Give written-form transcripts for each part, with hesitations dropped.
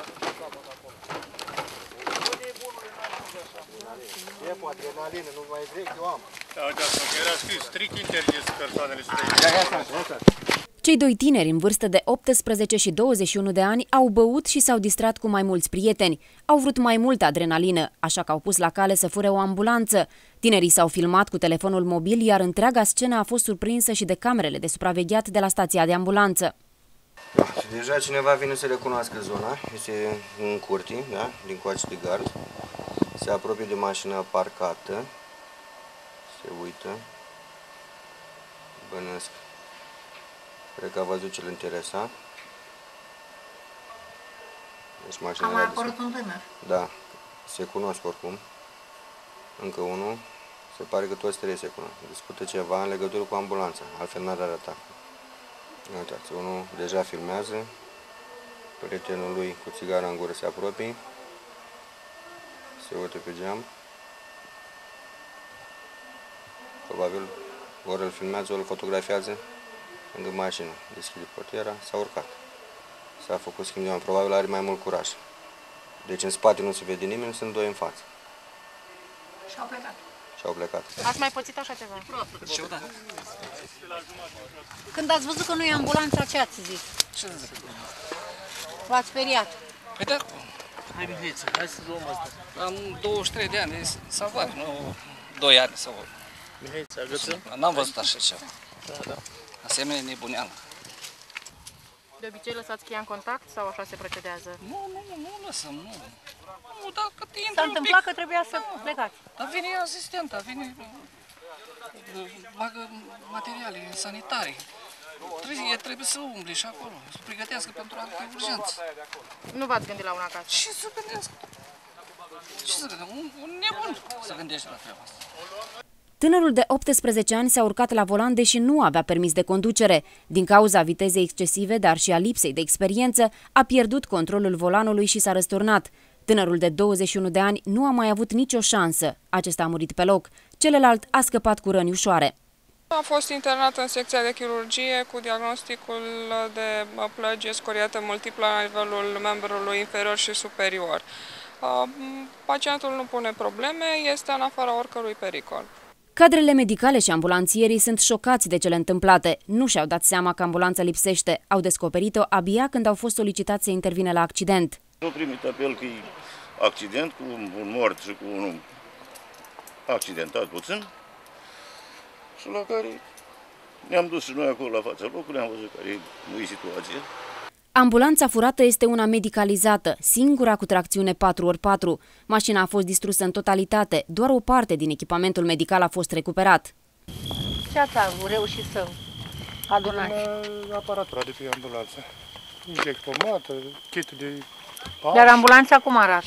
E cu adrenalină, nu mai trec, eu am. Da, era scris, strict interzis persoanele străine. Cei doi tineri în vârstă de 18 și 21 de ani au băut și s-au distrat cu mai mulți prieteni. Au vrut mai multă adrenalină, așa că au pus la cale să fure o ambulanță. Tinerii s-au filmat cu telefonul mobil, iar întreaga scenă a fost surprinsă și de camerele de supravegheat de la stația de ambulanță. Deja cineva vine să recunoască zona, este un curti, da? Din coace de gard. Se apropie de mașina parcată, se uită, bănesc. Cred că a văzut ce-l interesa. Deci mașina a mai apărut un tânăr. Da, se cunosc oricum. Încă unul, se pare că toți trei se cunosc. Discută ceva în legătură cu ambulanța, altfel n-ar arăta. Uitați, unul deja filmează, prietenul lui cu țigara în gură se apropie, se uită pe geam. Probabil ori îl filmează, ori îl fotografiază lângă mașină. Deschide portiera, s-a urcat. S-a făcut schimb de oameni, probabil are mai mult curaj. Deci în spate nu se vede nimeni, sunt doi în față. Și-au plecat. Și-au plecat. Ați mai pățit așa ceva? Și eu, da. Când ați văzut că nu e ambulanța, ce ați zis? Ce zic? V-ați speriat? Păi da. Hai, Mihaiță, hai să luăm asta. Am 23 de ani, salvare, nu 2 ani sau... Mihaiță, agățăm? N-am văzut așa ceva. Da, da. Asemenea nebuneală. De obicei lăsați cheia în contact sau așa se procedează? Nu lăsăm, nu. Nu, dacă intră S-a întâmplat că trebuia să plecați. Dar vine asistenta, vine... bagă materiale sanitare. Trebuie să umble și acolo, să pregătească pentru alte urgențe. Nu v-ați gândit la una acasă? Ce să gândească? Ce să gândească? Un nebun să gândește la treaba asta. Tânărul de 18 ani s-a urcat la volan deși nu avea permis de conducere. Din cauza vitezei excesive, dar și a lipsei de experiență, a pierdut controlul volanului și s-a răsturnat. Tânărul de 21 de ani nu a mai avut nicio șansă. Acesta a murit pe loc. Celălalt a scăpat cu răni ușoare. A fost internat în secția de chirurgie cu diagnosticul de plăgi scoriată multiplă la nivelul membrului inferior și superior. Pacientul nu pune probleme, este în afara oricărui pericol. Cadrele medicale și ambulanțierii sunt șocați de cele întâmplate. Nu și-au dat seama că ambulanța lipsește. Au descoperit-o abia când au fost solicitați să intervină la accident. Nu primit apel că e accident cu un mort și cu unul accidentat puțin. Și la care ne-am dus și noi acolo la fața locului, am văzut care e situația. Ambulanța furată este una medicalizată, singura cu tracțiune 4x4. Mașina a fost distrusă în totalitate, doar o parte din echipamentul medical a fost recuperat. Ce ați reușit să adunați? Aparatura de pe ambulanță. Injectomată, kit de... Dar ambulanța cum arată?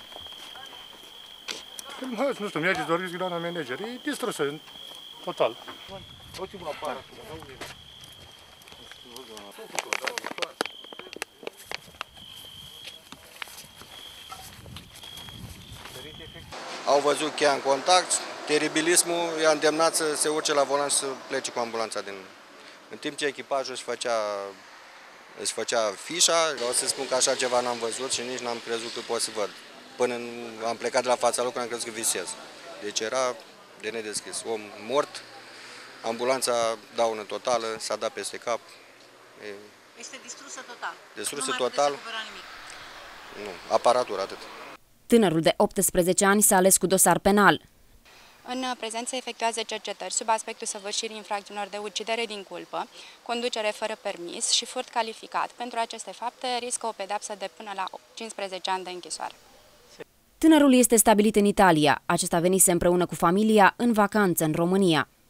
Nu știu, mi-a zis doar doamna manager, e distrusă total. Uite-mă la pară. Au văzut cheia în contact, teribilismul i-a îndemnat să se urce la volan și să plece cu ambulanța în timp ce echipajul își făcea fișa. Vreau să spun că așa ceva n-am văzut și nici n-am crezut că pot să văd. Până am plecat de la fața locului, am crezut că visez. Deci era de nedeschis. Om mort, ambulanța daună totală, s-a dat peste cap. Este distrusă total. Distrusă total. Nu, aparatura atât. Tânărul de 18 ani s-a ales cu dosar penal. În prezent se efectuează cercetări sub aspectul săvârșirii infracțiunilor de ucidere din culpă, conducere fără permis și furt calificat. Pentru aceste fapte riscă o pedeapsă de până la 15 ani de închisoare. Tânărul este stabilit în Italia. Acesta venise împreună cu familia în vacanță în România.